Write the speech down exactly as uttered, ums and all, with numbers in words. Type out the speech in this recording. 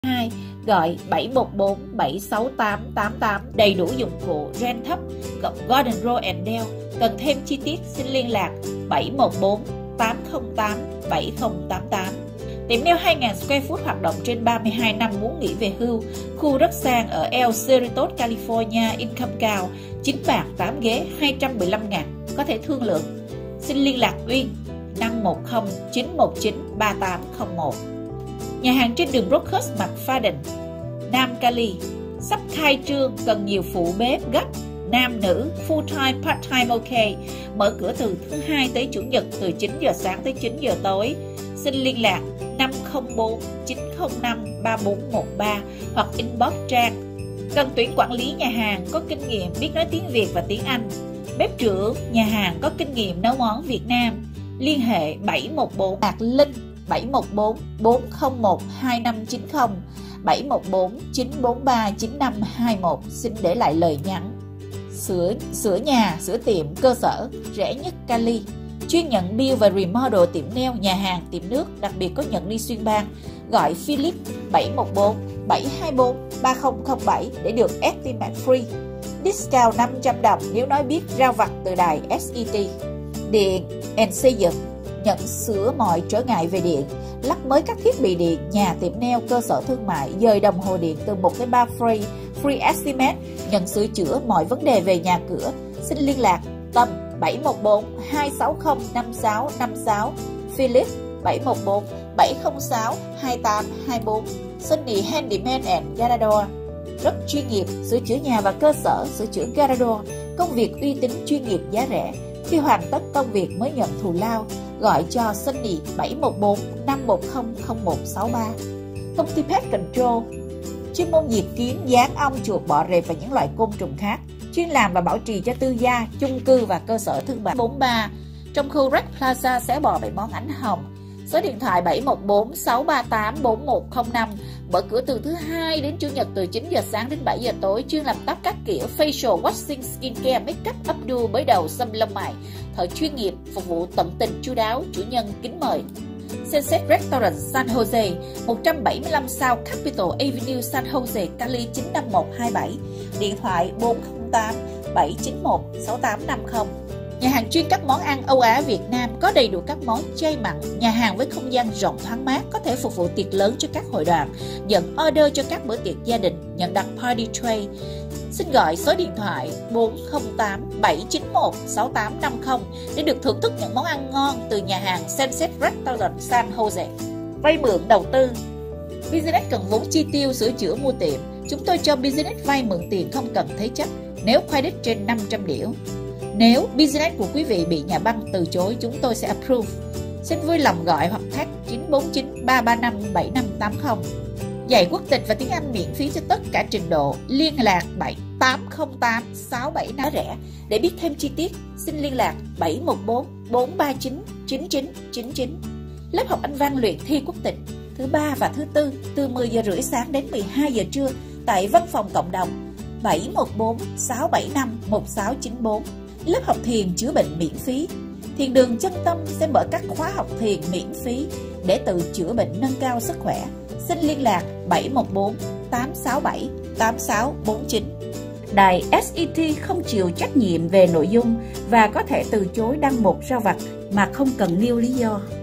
hai, gọi bảy một bốn bảy sáu tám tám tám, đầy đủ dụng cụ, rent thấp, cộng Gordon Rowe and Dell. Cần thêm chi tiết xin liên lạc bảy một bốn tám không tám bảy không tám tám. Tiệm nail hai nghìn square foot hoạt động trên ba mươi hai năm, muốn nghỉ về hưu. Khu rất sang ở El Cerritos, California, income cao, chín bàn tám ghế, hai trăm mười lăm ngàn, có thể thương lượng. Xin liên lạc Uyên năm một không chín một chín ba tám không một. Nhà hàng trên đường Brookhurst, McFadden, Nam Cali, sắp khai trương, cần nhiều phụ bếp gấp, nam nữ, full time, part time ok. Mở cửa từ thứ hai tới chủ nhật từ chín giờ sáng tới chín giờ tối. Xin liên lạc năm không bốn chín không năm ba bốn một ba hoặc inbox Trang. Cần tuyển quản lý nhà hàng có kinh nghiệm, biết nói tiếng Việt và tiếng Anh. Bếp trưởng nhà hàng có kinh nghiệm nấu món Việt Nam. Liên hệ bảy một bốn Mạc Linh bảy một bốn bốn không một hai năm chín không, bảy một bốn chín bốn ba chín năm hai một. Xin để lại lời nhắn. Sửa, sửa nhà, sửa tiệm, cơ sở, rẻ nhất Cali. Chuyên nhận bill và remodel tiệm nail, nhà hàng, tiệm nước, đặc biệt có nhận đi xuyên bang. Gọi Philip bảy một bốn bảy hai bốn ba không không bảy để được estimate free. Discount năm trăm đồng nếu nói biết rao vặt từ đài ét e tê. Điện and xây dựng, nhận sửa mọi trở ngại về điện, lắp mới các thiết bị điện, nhà, tiệm nail, cơ sở thương mại, dời đồng hồ điện từ một tới ba free, free estimate, nhận sửa chữa mọi vấn đề về nhà cửa. Xin liên lạc Tâm bảy một bốn hai sáu không năm sáu năm sáu, Philip bảy một bốn bảy không sáu hai tám hai bốn, Sunny Handyman and Garage. Rất chuyên nghiệp, sửa chữa nhà và cơ sở, sửa chữa garage, công việc uy tín, chuyên nghiệp, giá rẻ. Khi hoàn tất công việc mới nhận thù lao. Gọi cho Sunny bảy một bốn năm một không không một sáu ba. Công ty Pet Control, chuyên môn diệt kiến, dán ong, chuột, bọ rệp và những loại côn trùng khác. Chuyên làm và bảo trì cho tư gia, chung cư và cơ sở thương mại. bốn ba trong khu Red Plaza, Xé Bò, bảy món ánh hồng. Số điện thoại bảy một bốn sáu ba tám bốn một không năm. Mở cửa từ thứ hai đến chủ nhật từ chín giờ sáng đến bảy giờ tối. Chuyên làm tóc các kiểu facial, waxing, skincare, makeup, updo, bới đầu, xăm lông mày. Thợ chuyên nghiệp, phục vụ tận tình chu đáo. Chủ nhân kính mời. Sunset Restaurant San Jose, một trăm bảy mươi lăm South Capitol Avenue, San Jose, Cali chín năm một hai bảy. Điện thoại bốn không tám bảy chín một sáu tám năm không. Nhà hàng chuyên các món ăn Âu Á Việt Nam, có đầy đủ các món chay mặn. Nhà hàng với không gian rộng thoáng mát, có thể phục vụ tiệc lớn cho các hội đoàn, nhận order cho các bữa tiệc gia đình, nhận đặt party tray. Xin gọi số điện thoại bốn không tám bảy chín một sáu tám năm không để được thưởng thức những món ăn ngon từ nhà hàng Sunset Restaurant San Jose. Vay mượn đầu tư. Business cần vốn chi tiêu, sửa chữa, mua tiệm. Chúng tôi cho business vay mượn tiền không cần thế chấp nếu credit trên năm trăm điểm. Nếu business của quý vị bị nhà băng từ chối, chúng tôi sẽ approve. Xin vui lòng gọi hoặc text chín bốn chín ba ba năm bảy năm tám không. Dạy quốc tịch và tiếng Anh miễn phí cho tất cả trình độ. Liên lạc bảy tám không tám sáu bảy năm rẻ. Để biết thêm chi tiết, xin liên lạc bảy một bốn bốn ba chín chín chín chín chín. Lớp học Anh văn luyện thi quốc tịch thứ ba và thứ tư từ mười giờ rưỡi sáng đến mười hai giờ trưa tại văn phòng cộng đồng bảy một bốn sáu bảy năm một sáu chín bốn. Lớp học thiền chữa bệnh miễn phí. Thiền đường Chân Tâm sẽ mở các khóa học thiền miễn phí để tự chữa bệnh, nâng cao sức khỏe. Xin liên lạc bảy một bốn tám sáu bảy tám sáu bốn chín. Đài ét e tê không chịu trách nhiệm về nội dung và có thể từ chối đăng một rao vặt mà không cần nêu lý do.